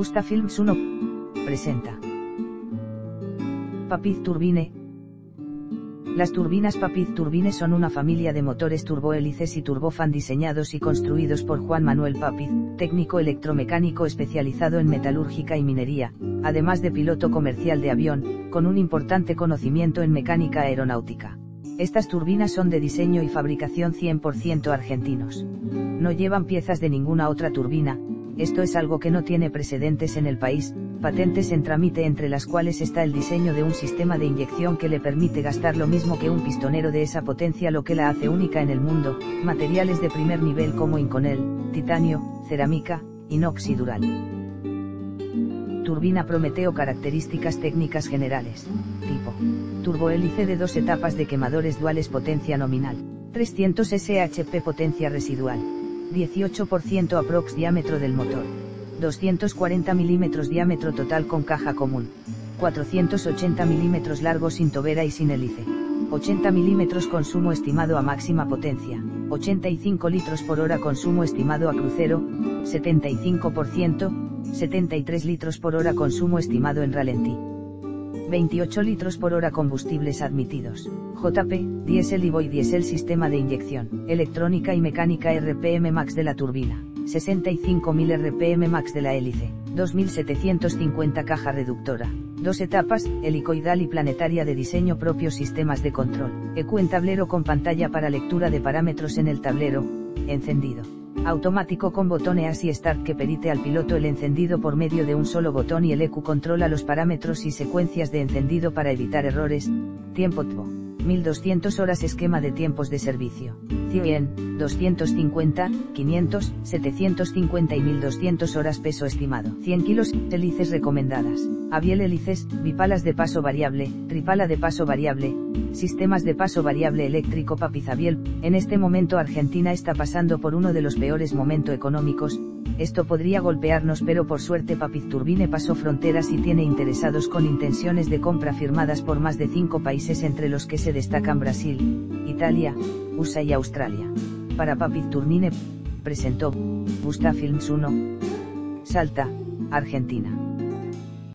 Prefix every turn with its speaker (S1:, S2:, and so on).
S1: Busta Films 1 presenta Papid Turbine. Las turbinas Papid Turbine son una familia de motores turbohélices y turbofan diseñados y construidos por Juan Manuel Papid, técnico electromecánico especializado en metalúrgica y minería, además de piloto comercial de avión, con un importante conocimiento en mecánica aeronáutica. Estas turbinas son de diseño y fabricación 100% argentinos. No llevan piezas de ninguna otra turbina. Esto es algo que no tiene precedentes en el país, patentes en trámite entre las cuales está el diseño de un sistema de inyección que le permite gastar lo mismo que un pistonero de esa potencia, lo que la hace única en el mundo, materiales de primer nivel como Inconel, titanio, cerámica, inox y dural. Turbina Prometeo. Características técnicas generales. Tipo: turbohélice de 2 etapas de quemadores duales, potencia nominal, 300 shp, potencia residual, 18% aprox diámetro del motor, 240 mm diámetro total con caja común, 480 mm largo sin tobera y sin hélice, 80 mm consumo estimado a máxima potencia, 85 litros por hora consumo estimado a crucero, 75%, 73 litros por hora consumo estimado en ralentí, 28 litros por hora combustibles admitidos, JP, diésel y biodiesel. Sistema de inyección, electrónica y mecánica. RPM max de la turbina, 65.000 RPM max de la hélice, 2.750 caja reductora, 2 etapas, helicoidal y planetaria de diseño propio. Sistemas de control, EQ en tablero con pantalla para lectura de parámetros en el tablero, encendido automático con botón EAS y Start que permite al piloto el encendido por medio de un solo botón, y el EQ controla los parámetros y secuencias de encendido para evitar errores. Tiempo TVO, 1200 horas. Esquema de tiempos de servicio, 100, 250, 500, 750 y 1200 horas. Peso estimado, 100 kilos. Hélices recomendadas: Abiel hélices, bipalas de paso variable, tripala de paso variable, sistemas de paso variable eléctrico. Papid Abiel. En este momento Argentina está pasando por uno de los peores momentos económicos. Esto podría golpearnos, pero por suerte Papid Turbine pasó fronteras y tiene interesados con intenciones de compra firmadas por más de 5 países, entre los que se destacan Brasil, Italia, USA y Australia. Para Papid Turbine presentó Busta Films 1, Salta, Argentina.